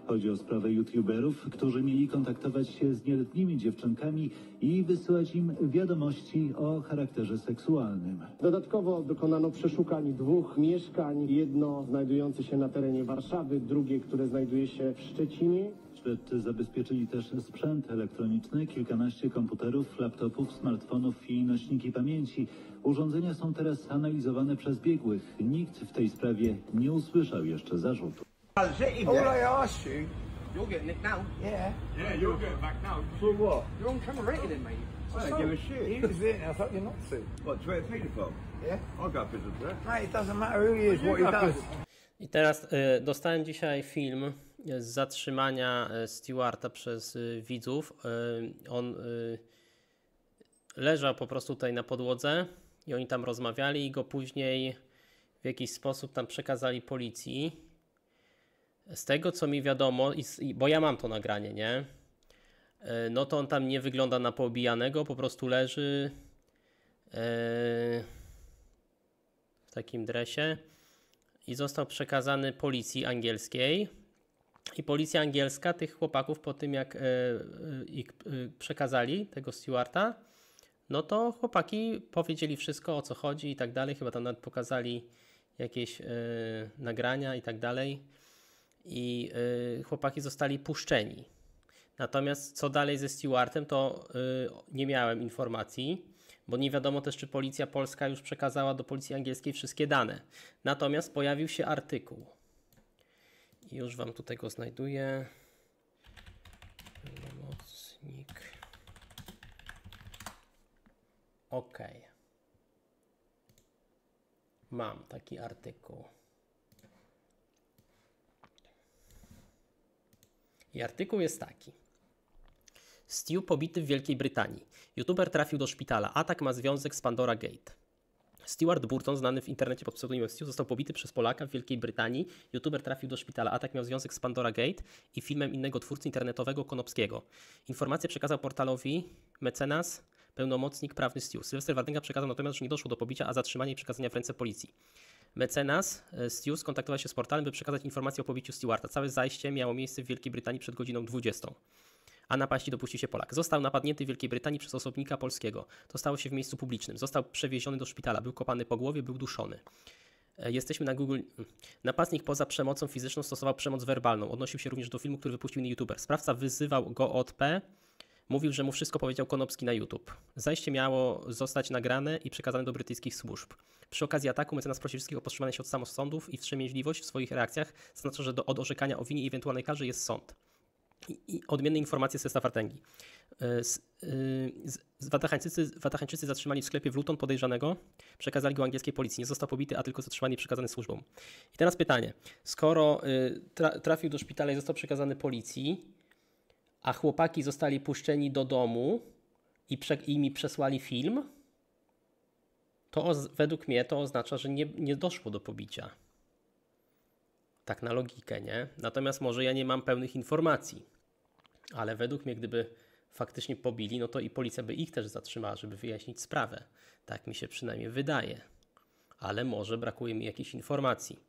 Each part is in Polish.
Chodzi o sprawę youtuberów, którzy mieli kontaktować się z nieletnimi dziewczynkami i wysyłać im wiadomości o charakterze seksualnym. Dodatkowo dokonano przeszukań 2 mieszkań. Jedno znajdujące się na terenie Warszawy, drugie, które znajduje się w Szczecinie. Śledczy zabezpieczyli też sprzęt elektroniczny, kilkanaście komputerów, laptopów, smartfonów i nośniki pamięci. Urządzenia są teraz analizowane przez biegłych. Nikt w tej sprawie nie usłyszał jeszcze zarzutu. All I asked you, you're getting it now. Yeah. Yeah, you're getting back now. For what? You're on camera rating it, mate. I don't give a shit. He was there, I thought you're not to. What, to where to take it from? Yeah. I've got business there. Mate, it doesn't matter who he is, what he does. I teraz dostałem dzisiaj film z zatrzymania Stewarta przez widzów. On leżał po prostu tutaj na podłodze i oni tam rozmawiali i go później w jakiś sposób tam przekazali policji. Z tego co mi wiadomo, bo ja mam to nagranie, nie? No to on tam nie wygląda na poobijanego, po prostu leży w takim dresie i został przekazany policji angielskiej. I policja angielska tych chłopaków po tym jak ich przekazali, tego Stewarta, no to chłopaki powiedzieli wszystko o co chodzi i tak dalej. Chyba tam nawet pokazali jakieś nagrania i tak dalej. I chłopaki zostali puszczeni. Natomiast co dalej ze Stewartem, to nie miałem informacji, bo nie wiadomo też, czy policja polska już przekazała do policji angielskiej wszystkie dane. Natomiast pojawił się artykuł. I już wam tutaj go znajduję. Pełnomocnik. OK. Mam taki artykuł. I artykuł jest taki. Stu pobity w Wielkiej Brytanii. YouTuber trafił do szpitala. Atak ma związek z Pandora Gate. Stewart Burton, znany w internecie pod pseudonimem Stu, został pobity przez Polaka w Wielkiej Brytanii. YouTuber trafił do szpitala. Atak miał związek z Pandora Gate i filmem innego twórcy internetowego Konopskiego. Informację przekazał portalowi Mecenas, pełnomocnik prawny Stu. Sylwester Wardęga przekazał natomiast, że nie doszło do pobicia, a zatrzymanie i przekazania w ręce policji. Mecenas Stu skontaktował się z portalem, by przekazać informację o pobiciu Stewarta. Całe zajście miało miejsce w Wielkiej Brytanii przed godziną 20. A napaści dopuścił się Polak. Został napadnięty w Wielkiej Brytanii przez osobnika polskiego. To stało się w miejscu publicznym. Został przewieziony do szpitala. Był kopany po głowie, był duszony. Jesteśmy na Google. Napastnik poza przemocą fizyczną stosował przemoc werbalną. Odnosił się również do filmu, który wypuścił inny youtuber. Sprawca wyzywał go od P. Mówił, że mu wszystko powiedział Konopski na YouTube. Zajście miało zostać nagrane i przekazane do brytyjskich służb. Przy okazji ataku mecenas prosi wszystkich o powstrzymanie się od samosądów i wstrzemięźliwość w swoich reakcjach. Zaznacza, że od orzekania o winie i ewentualnej karze jest sąd. I odmienne informacje z Sesta Wardęgi. Watachańczycy zatrzymali w sklepie w Luton podejrzanego, przekazali go angielskiej policji. Nie został pobity, a tylko zatrzymany i przekazany służbom. I teraz pytanie. Skoro trafił do szpitala i został przekazany policji, a chłopaki zostali puszczeni do domu i mi przesłali film, to według mnie to oznacza, że nie doszło do pobicia. Tak na logikę, nie? Natomiast może ja nie mam pełnych informacji. Ale według mnie, gdyby faktycznie pobili, no to i policja by ich też zatrzymała, żeby wyjaśnić sprawę. Tak mi się przynajmniej wydaje. Ale może brakuje mi jakichś informacji.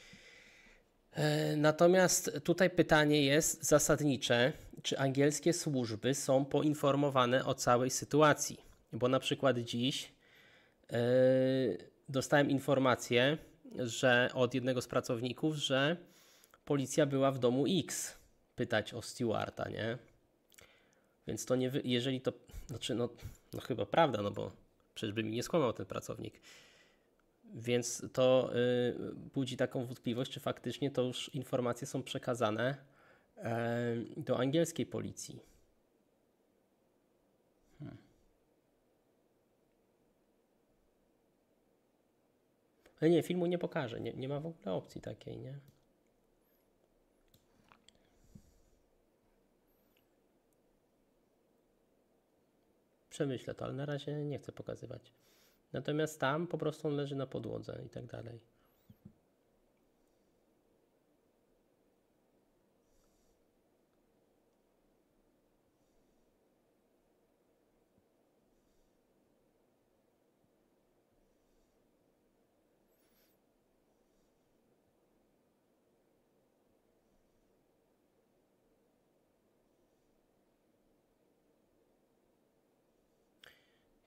Natomiast tutaj pytanie jest zasadnicze, czy angielskie służby są poinformowane o całej sytuacji. Bo na przykład dziś dostałem informację, że od jednego z pracowników, że policja była w domu X pytać o Stewarta, nie? Więc to nie, jeżeli to, znaczy no chyba prawda, no bo przecież by mi nie skłamał ten pracownik. Więc to budzi taką wątpliwość, czy faktycznie to już informacje są przekazane do angielskiej policji. Ale nie, filmu nie pokażę, nie ma w ogóle opcji takiej, nie? Przemyślę to, ale na razie nie chcę pokazywać. Natomiast tam po prostu on leży na podłodze i tak dalej.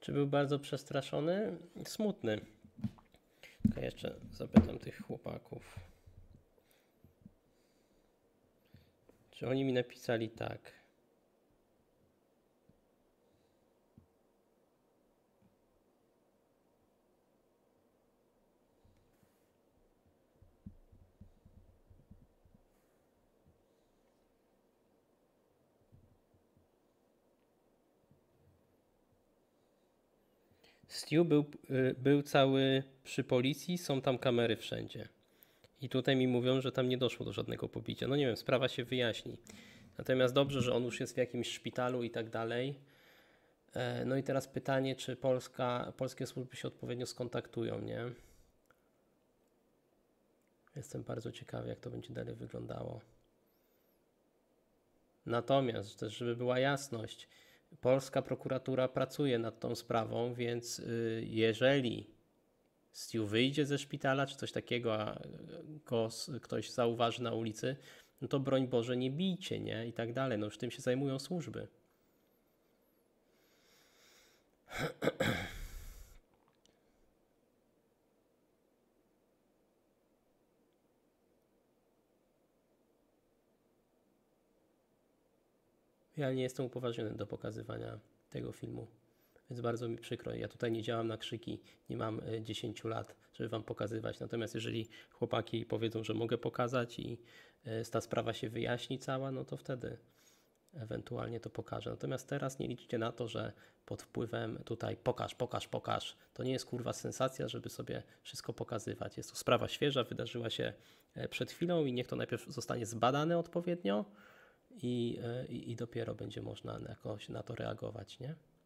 Czy był bardzo przestraszony? Smutny. Tylko jeszcze zapytam tych chłopaków. Czy oni mi napisali tak? Stu był cały przy policji, są tam kamery wszędzie. I tutaj mi mówią, że tam nie doszło do żadnego pobicia. No nie wiem, sprawa się wyjaśni. Natomiast dobrze, że on już jest w jakimś szpitalu i tak dalej. No i teraz pytanie, czy polskie służby się odpowiednio skontaktują, nie? Jestem bardzo ciekawy, jak to będzie dalej wyglądało. Natomiast też, żeby była jasność, polska prokuratura pracuje nad tą sprawą, więc jeżeli Stu wyjdzie ze szpitala, czy coś takiego, a go ktoś zauważy na ulicy, no to broń Boże nie bijcie, nie? I tak dalej. No już tym się zajmują służby. Ja nie jestem upoważniony do pokazywania tego filmu, więc bardzo mi przykro. Ja tutaj nie działam na krzyki, nie mam 10 lat, żeby wam pokazywać. Natomiast jeżeli chłopaki powiedzą, że mogę pokazać i ta sprawa się wyjaśni cała, no to wtedy ewentualnie to pokażę. Natomiast teraz nie liczcie na to, że pod wpływem tutaj pokaż. To nie jest kurwa sensacja, żeby sobie wszystko pokazywać. Jest to sprawa świeża, wydarzyła się przed chwilą i niech to najpierw zostanie zbadane odpowiednio i dopiero będzie można jakoś na to reagować, nie?